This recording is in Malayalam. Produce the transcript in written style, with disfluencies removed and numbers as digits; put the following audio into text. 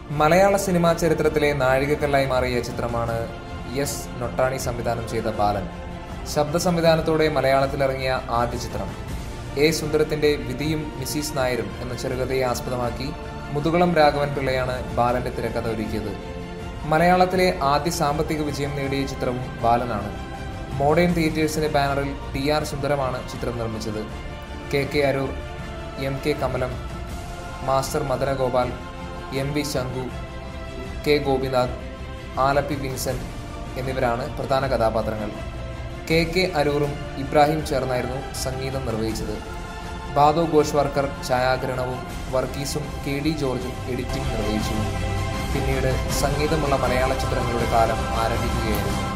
മലയാള സിനിമാ ചരിത്രത്തിലെ നാഴികക്കല്ലായി മാറിയ ചിത്രമാണ് എസ് നൊട്ടാണി സംവിധാനം ചെയ്ത ബാലൻ. ശബ്ദ സംവിധാനത്തോടെ മലയാളത്തിലിറങ്ങിയ ആദ്യ ചിത്രം. എ സുന്ദരത്തിന്റെ വിധിയും മിസിസ് നായരും എന്ന ചെറുകഥയെ ആസ്പദമാക്കി മുതുകുളം രാഘവൻ പിള്ളയാണ് ബാലന്റെ തിരക്കഥ ഒരുക്കിയത്. മലയാളത്തിലെ ആദ്യ സാമ്പത്തിക വിജയം നേടിയ ചിത്രവും ബാലനാണ്. മോഡേൺ തിയേറ്റേഴ്സിന്റെ ബാനറിൽ TR സുന്ദരമാണ് ചിത്രം നിർമ്മിച്ചത്. KK Arur, MK Kamalam, master Madanagopal, MV Shanku, K Gopinath, Alleppey Vincent എന്നിവരാണ് പ്രധാന കഥാപാത്രങ്ങൾ. KK അരൂറും ഇബ്രാഹിം ചേർന്നായിരുന്നു സംഗീതം നിർവഹിച്ചത്. ബാദോ ഗോഷ്വർക്കർ ഛായാഗ്രഹണവും വർഗീസും KD ജോർജും എഡിറ്റിംഗ് നിർവഹിച്ചു. പിന്നീട് സംഗീതമുള്ള മലയാള ചിത്രങ്ങളുടെ കാലം ആരംഭിക്കുകയായിരുന്നു.